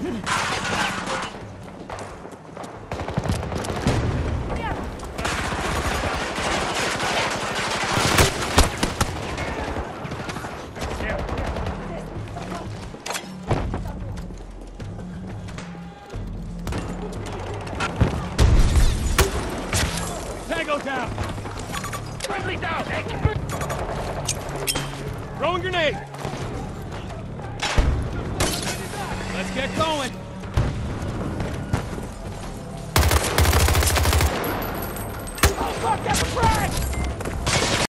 Tango down! Friendly down! Throwing grenade! Let's get going! Oh, fuck, that's a frag!